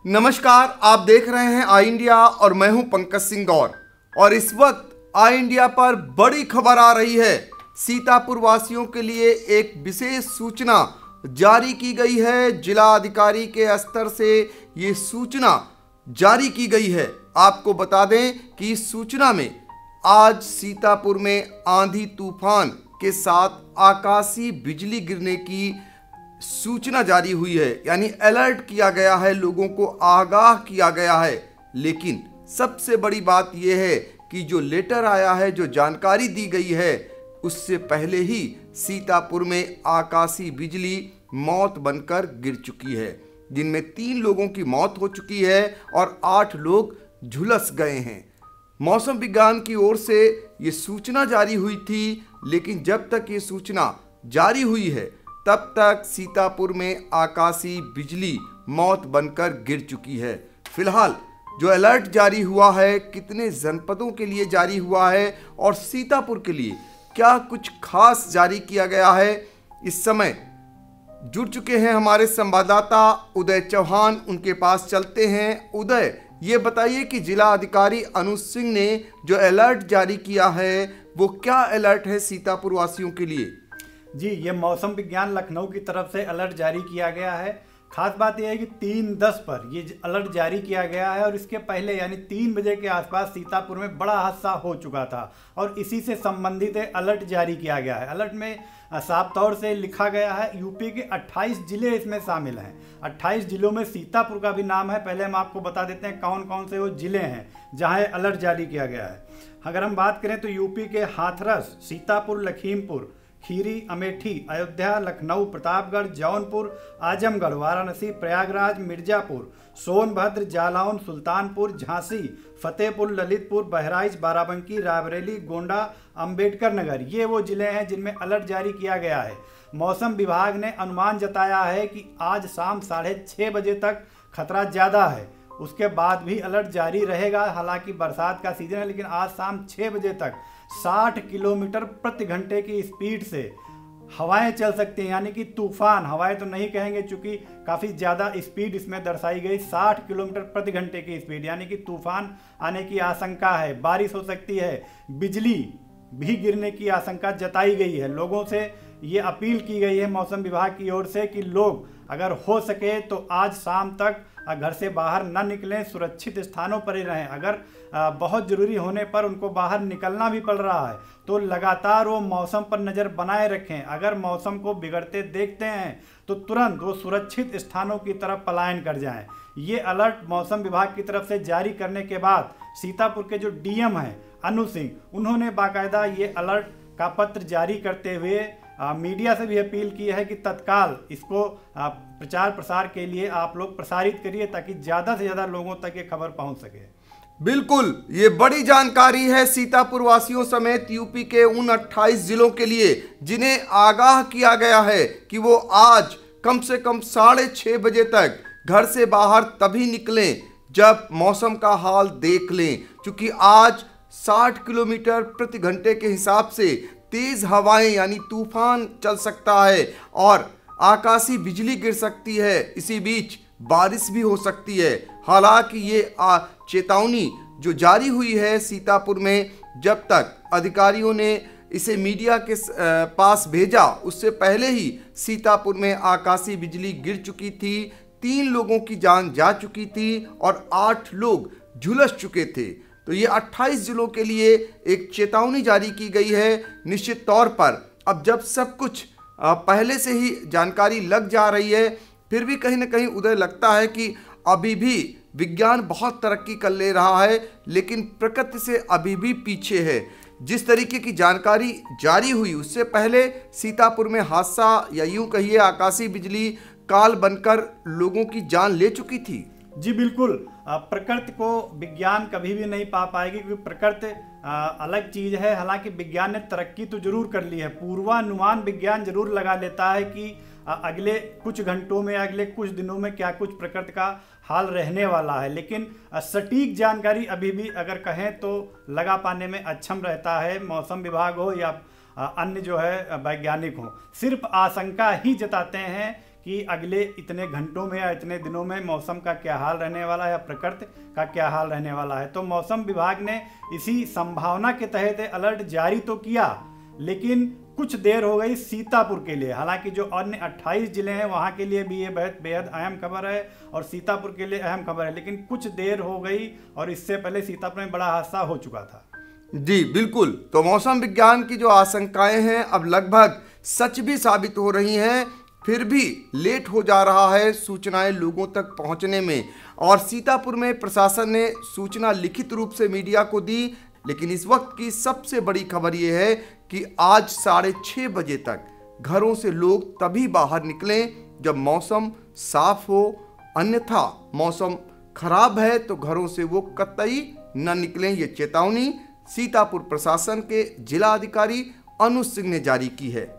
नमस्कार, आप देख रहे हैं आई इंडिया और मैं हूं पंकज सिंह गौर। और इस वक्त आई इंडिया पर बड़ी खबर आ रही है। सीतापुर वासियों के लिए एक विशेष सूचना जारी की गई है। जिला अधिकारी के स्तर से ये सूचना जारी की गई है। आपको बता दें कि इस सूचना में आज सीतापुर में आंधी तूफान के साथ आकाशीय बिजली गिरने की सूचना जारी हुई है, यानी अलर्ट किया गया है, लोगों को आगाह किया गया है। लेकिन सबसे बड़ी बात यह है कि जो लेटर आया है, जो जानकारी दी गई है, उससे पहले ही सीतापुर में आकाशीय बिजली मौत बनकर गिर चुकी है, जिनमें 3 लोगों की मौत हो चुकी है और 8 लोग झुलस गए हैं। मौसम विज्ञान की ओर से ये सूचना जारी हुई थी, लेकिन जब तक ये सूचना जारी हुई है तब तक सीतापुर में आकाशीय बिजली मौत बनकर गिर चुकी है। फिलहाल जो अलर्ट जारी हुआ है, कितने जनपदों के लिए जारी हुआ है और सीतापुर के लिए क्या कुछ खास जारी किया गया है, इस समय जुड़ चुके हैं हमारे संवाददाता उदय चौहान। उनके पास चलते हैं। उदय, ये बताइए कि जिला अधिकारी अनुज सिंह ने जो अलर्ट जारी किया है वो क्या अलर्ट है सीतापुर वासियों के लिए? जी, ये मौसम विज्ञान लखनऊ की तरफ से अलर्ट जारी किया गया है। खास बात यह है कि 3:10 पर ये अलर्ट जारी किया गया है और इसके पहले यानी 3 बजे के आसपास सीतापुर में बड़ा हादसा हो चुका था और इसी से संबंधित अलर्ट जारी किया गया है। अलर्ट में साफ तौर से लिखा गया है, यूपी के 28 जिले इसमें शामिल हैं। 28 जिलों में सीतापुर का भी नाम है। पहले हम आपको बता देते हैं कौन कौन से वो जिले हैं जहाँ अलर्ट जारी किया गया है। अगर हम बात करें तो यूपी के हाथरस, सीतापुर, लखीमपुर खीरी, अमेठी, अयोध्या, लखनऊ, प्रतापगढ़, जौनपुर, आजमगढ़, वाराणसी, प्रयागराज, मिर्जापुर, सोनभद्र, जालौन, सुल्तानपुर, झांसी, फतेहपुर, ललितपुर, बहराइच, बाराबंकी, रायबरेली, गोंडा, अंबेडकर नगर, ये वो जिले हैं जिनमें अलर्ट जारी किया गया है। मौसम विभाग ने अनुमान जताया है कि आज शाम 6:30 बजे तक खतरा ज़्यादा है, उसके बाद भी अलर्ट जारी रहेगा। हालांकि बरसात का सीजन है, लेकिन आज शाम 6 बजे तक 60 किलोमीटर प्रति घंटे की स्पीड से हवाएं चल सकती हैं, यानी कि तूफान। हवाएं तो नहीं कहेंगे चूंकि काफ़ी ज़्यादा स्पीड इसमें दर्शाई गई। 60 किलोमीटर प्रति घंटे की स्पीड, यानी कि तूफान आने की आशंका है। बारिश हो सकती है, बिजली भी गिरने की आशंका जताई गई है। लोगों से ये अपील की गई है मौसम विभाग की ओर से कि लोग अगर हो सके तो आज शाम तक घर से बाहर न निकलें, सुरक्षित स्थानों पर ही रहें। अगर बहुत ज़रूरी होने पर उनको बाहर निकलना भी पड़ रहा है तो लगातार वो मौसम पर नज़र बनाए रखें। अगर मौसम को बिगड़ते देखते हैं तो तुरंत वो सुरक्षित स्थानों की तरफ पलायन कर जाएं। ये अलर्ट मौसम विभाग की तरफ से जारी करने के बाद सीतापुर के जो डीएम हैं अनुज सिंह, उन्होंने बाकायदा ये अलर्ट का पत्र जारी करते हुए मीडिया से भी अपील की है कि तत्काल इसको प्रचार प्रसार के लिए आप लोग प्रसारित करिए ताकि ज़्यादा से ज़्यादा लोगों तक ये खबर पहुंच सके। बिल्कुल, ये बड़ी जानकारी है सीतापुर वासियों समेत यूपी के उन 28 जिलों के लिए जिन्हें आगाह किया गया है कि वो आज कम से कम 6:30 बजे तक घर से बाहर तभी निकलें जब मौसम का हाल देख लें, क्योंकि आज 60 किलोमीटर प्रति घंटे के हिसाब से तेज हवाएं यानी तूफान चल सकता है और आकाशीय बिजली गिर सकती है। इसी बीच बारिश भी हो सकती है। हालांकि ये चेतावनी जो जारी हुई है सीतापुर में, जब तक अधिकारियों ने इसे मीडिया के पास भेजा उससे पहले ही सीतापुर में आकाशीय बिजली गिर चुकी थी, 3 लोगों की जान जा चुकी थी और 8 लोग झुलस चुके थे। तो ये 28 जिलों के लिए एक चेतावनी जारी की गई है। निश्चित तौर पर अब जब सब कुछ पहले से ही जानकारी लग जा रही है, फिर भी कहीं ना कहीं उधर लगता है कि अभी भी विज्ञान बहुत तरक्की कर ले रहा है, लेकिन प्रकृति से अभी भी पीछे है। जिस तरीके की जानकारी जारी हुई उससे पहले सीतापुर में हादसा या यूं कहिए आकाशीय बिजली काल बनकर लोगों की जान ले चुकी थी। जी बिल्कुल, प्रकृति को विज्ञान कभी भी नहीं पा पाएगी क्योंकि प्रकृति अलग चीज़ है। हालांकि विज्ञान ने तरक्की तो जरूर कर ली है। पूर्वानुमान विज्ञान जरूर लगा लेता है कि अगले कुछ घंटों में, अगले कुछ दिनों में क्या कुछ प्रकृति का हाल रहने वाला है, लेकिन सटीक जानकारी अभी भी अगर कहें तो लगा पाने में अक्षम रहता है मौसम विभाग हो या अन्य जो है वैज्ञानिक हो। सिर्फ आशंका ही जताते हैं कि कि अगले इतने घंटों में या इतने दिनों में मौसम का क्या हाल रहने वाला है या प्रकृति का क्या हाल रहने वाला है। तो मौसम विभाग ने इसी संभावना के तहत अलर्ट जारी तो किया, लेकिन कुछ देर हो गई सीतापुर के लिए। हालांकि जो अन्य 28 जिले हैं वहां के लिए भी ये बेहद अहम खबर है और सीतापुर के लिए अहम खबर है, लेकिन कुछ देर हो गई और इससे पहले सीतापुर में बड़ा हादसा हो चुका था। जी बिल्कुल। तो मौसम विज्ञान की जो आशंकाएं हैं अब लगभग सच भी साबित हो रही हैं, फिर भी लेट हो जा रहा है सूचनाएं लोगों तक पहुंचने में। और सीतापुर में प्रशासन ने सूचना लिखित रूप से मीडिया को दी, लेकिन इस वक्त की सबसे बड़ी खबर यह है कि आज 6:30 बजे तक घरों से लोग तभी बाहर निकलें जब मौसम साफ हो, अन्यथा मौसम खराब है तो घरों से वो कतई न निकलें। ये चेतावनी सीतापुर प्रशासन के जिला अधिकारी अनुज सिंह ने जारी की है।